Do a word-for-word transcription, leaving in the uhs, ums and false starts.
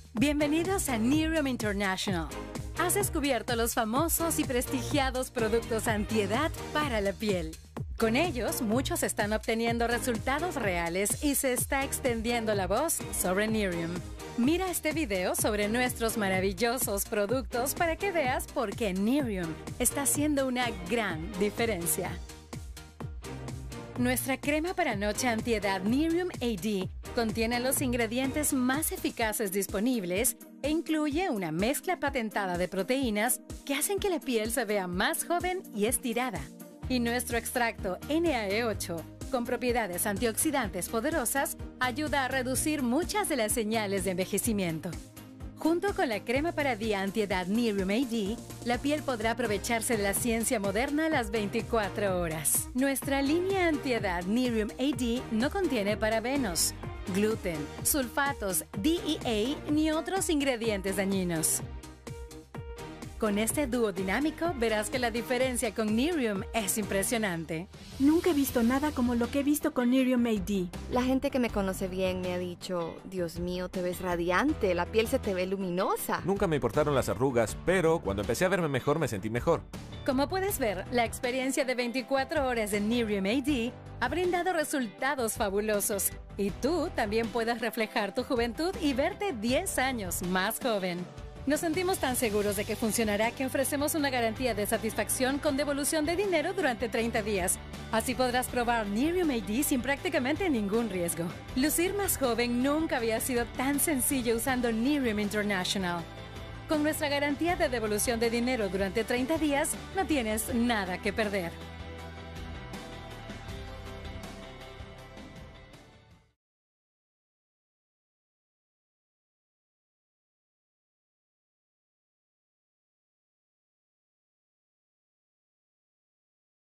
Bienvenidos a Nerium International. Has descubierto los famosos y prestigiados productos antiedad para la piel. Con ellos, muchos están obteniendo resultados reales y se está extendiendo la voz sobre Nerium. Mira este video sobre nuestros maravillosos productos para que veas por qué Nerium está haciendo una gran diferencia. Nuestra crema para noche antiedad Nerium A D contiene los ingredientes más eficaces disponibles e incluye una mezcla patentada de proteínas que hacen que la piel se vea más joven y estirada. Y nuestro extracto N A E ocho, con propiedades antioxidantes poderosas, ayuda a reducir muchas de las señales de envejecimiento. Junto con la crema para día antiedad Nerium A D, la piel podrá aprovecharse de la ciencia moderna las veinticuatro horas. Nuestra línea antiedad Nerium A D no contiene parabenos, gluten, sulfatos, D E A ni otros ingredientes dañinos. Con este dúo dinámico verás que la diferencia con Nerium es impresionante. Nunca he visto nada como lo que he visto con Nerium A D. La gente que me conoce bien me ha dicho, Dios mío, te ves radiante, la piel se te ve luminosa. Nunca me importaron las arrugas, pero cuando empecé a verme mejor me sentí mejor. Como puedes ver, la experiencia de veinticuatro horas de Nerium A D ha brindado resultados fabulosos. Y tú también puedes reflejar tu juventud y verte diez años más joven. Nos sentimos tan seguros de que funcionará que ofrecemos una garantía de satisfacción con devolución de dinero durante treinta días. Así podrás probar Nerium A D sin prácticamente ningún riesgo. Lucir más joven nunca había sido tan sencillo usando Nerium International. Con nuestra garantía de devolución de dinero durante treinta días, no tienes nada que perder.